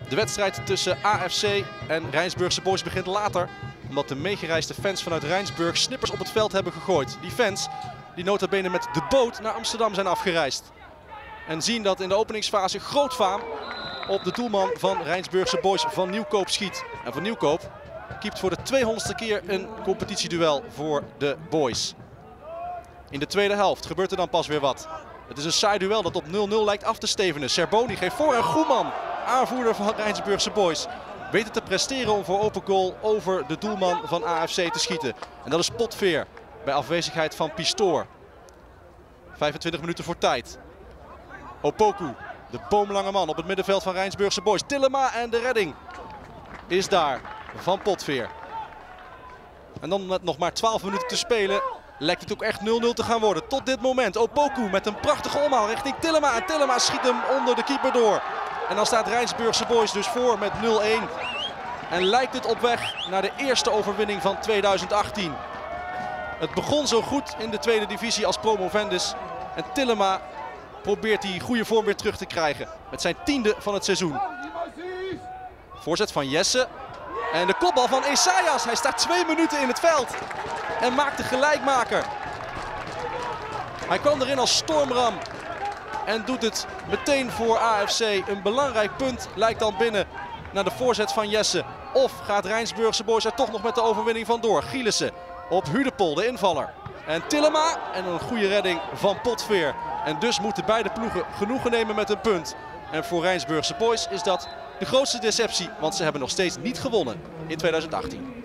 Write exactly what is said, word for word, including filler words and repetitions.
De wedstrijd tussen A F C en Rijnsburgse Boys begint later, omdat de meegereisde fans vanuit Rijnsburg snippers op het veld hebben gegooid. Die fans die nota bene met de boot naar Amsterdam zijn afgereisd. En zien dat in de openingsfase Grootvaam op de doelman van Rijnsburgse Boys Van Nieuwkoop schiet. En Van Nieuwkoop keept voor de tweehonderdste keer een competitieduel voor de boys. In de tweede helft gebeurt er dan pas weer wat. Het is een saai duel dat op nul nul lijkt af te stevenen. Serboni geeft voor en Goeman, aanvoerder van Rijnsburgse Boys, weet het te presteren om voor open goal over de doelman van A F C te schieten. En dat is Potveer bij afwezigheid van Pistoor. vijfentwintig minuten voor tijd. Opoku, de boomlange man op het middenveld van Rijnsburgse Boys. Tillema en de redding is daar van Potveer. En dan met nog maar twaalf minuten te spelen lijkt het ook echt nul nul te gaan worden. Tot dit moment Opoku met een prachtige omhaal richting Tillema. En Tillema schiet hem onder de keeper door. En dan staat Rijnsburgse Boys dus voor met nul een. En lijkt het op weg naar de eerste overwinning van tweeduizend achttien. Het begon zo goed in de tweede divisie als promovendus. En Tillema probeert die goede vorm weer terug te krijgen. Met zijn tiende van het seizoen. Voorzet van Jesse. En de kopbal van Esaias. Hij staat twee minuten in het veld. En maakt de gelijkmaker. Hij kwam erin als stormram. En doet het meteen voor A F C. Een belangrijk punt lijkt dan binnen naar de voorzet van Jesse. Of gaat Rijnsburgse Boys er toch nog met de overwinning vandoor? Gielissen op Hudepol, de invaller. En Tillema en een goede redding van Potveer. En dus moeten beide ploegen genoegen nemen met een punt. En voor Rijnsburgse Boys is dat de grootste deceptie, want ze hebben nog steeds niet gewonnen in tweeduizend achttien.